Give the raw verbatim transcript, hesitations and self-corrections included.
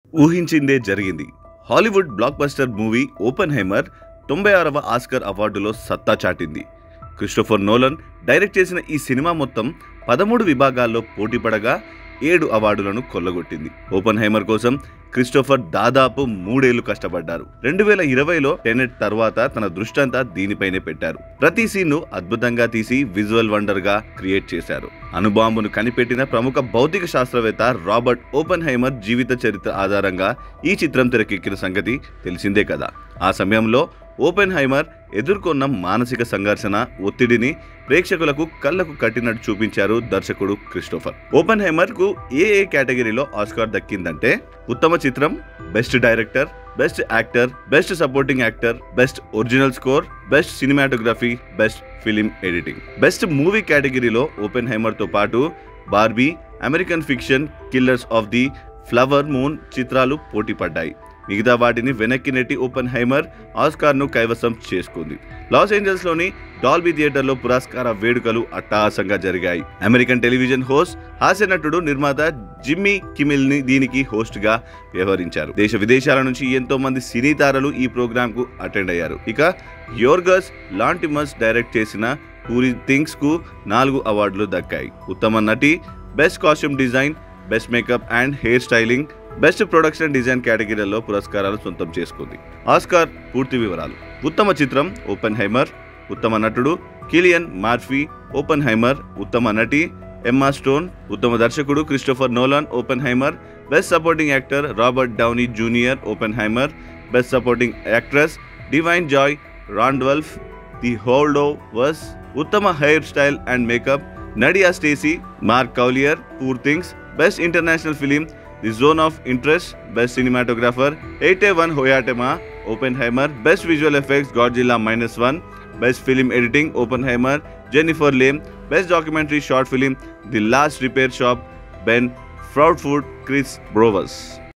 ఊహించిందే జరిగింది. Hollywood blockbuster movie Oppenheimer తొంభై ఆరవ ఆస్కార్ అవార్డులో సత్తా చాటింది. క్రిస్టోఫర్ నోలన్ డైరెక్ట్ చేసిన ఈ సినిమా మొత్తం పదమూడు విభాగాల్లో పోటీపడగా ఏడు అవార్డులను కొల్లగొట్టింది. ఓపెన్హైమర్ కోసం క్రిస్టోఫర్ దాదాపు మూడేళ్లు కష్టపడ్డారు. రెండు వేల ఇరవైలో టెనెట్ తర్వాత తన దృష్టంతా దీనిపైనే పెట్టారు. ప్రతి సీన్ను అద్భుతంగా తీసి విజువల్ వండర్ గా క్రియేట్ చేశారు. అణుబాంబును కనిపెట్టిన ప్రముఖ భౌతిక శాస్త్రవేత్త రాబర్ట్ ఓపెన్హైమర్ జీవిత చరిత్ర ఆధారంగా ఈ చిత్రం తెరకెక్కిన సంగతి తెలిసిందే కదా. ఆ సమయంలో ఓపెన్హైమర్ ఎదుర్కొన్న మానసిక సంఘర్షణ, ఒత్తిడిని ప్రేక్షకులకు కళ్లకు కట్టినట్టు చూపించారు దర్శకుడు క్రిస్టోఫర్. ఓపెన్హైమర్ కు ఏ ఏ కేటగిరీలో ఆస్కార్ దక్కిందంటే ఉత్తమ చిత్రం, best director, best actor, best supporting actor, best original score, best cinematography, best film editing. Best movie కేటగిరీలో ఓపెన్హైమర్ తో పాటు Barbie, American Fiction, Killers of the Flower Moon చిత్రాలు పోటీ పడ్డాయి. మిగతా వాటిని వెనక్కి నెట్టి ఓపెన్హైమర్ ఆస్కార్ను కైవసం చేసుకుంది. లాస్ ఏంజల్స్ లోని డాల్బీ థియేటర్లో పురస్కార వేడుకలు అట్టహాసంగా జరిగాయి. అమెరికన్ టెలివిజన్ హోస్ట్, హాస్య నటుడు, నిర్మాత జిమ్మీ కిమిల్ ని దీనికి హోస్ట్ గా వ్యవహరించారు. దేశ విదేశాల నుంచి ఎంతో మంది సినీ తారలు ఈ ప్రోగ్రామ్ కు అటెండ్ అయ్యారు. ఇక యోర్గస్ లాంటిమస్ డైరెక్ట్ చేసిన పూరి థింగ్స్ కు నాలుగు అవార్డులు దక్కాయి. ఉత్తమ నటి, best costume design, best makeup and hair styling, best production design కేటగిరీలలో పురస్కారాలు సొంతం చేసుకుంది. ఆస్కార్ పూర్తి వివరాలు. ఉత్తమ చిత్రం ఓపెన్హైమర్, ఉత్తమ నటుడు కిలియన్ మర్ఫీ, ఓపెన్హైమర్. ఉత్తమ నటి ఎమ్మా స్టోన్. ఉత్తమ దర్శకుడు Christopher Nolan, Oppenheimer. Best supporting actor Robert Downey Junior, Oppenheimer. Best supporting actress Da'Vine Joy Randolph, the Holdovers. ఉత్తమ hair style and makeup Nadia Stacey, Mark Coulier, Poor Things. Best international film the Zone of Interest, best cinematographer Hoyte van Hoytema, Oppenheimer. Best visual effects Godzilla minus one. Best film editing Oppenheimer, Jennifer Lame. Best documentary short film the Last Repair Shop, Ben Proudfoot, Kris బ్రోవస్.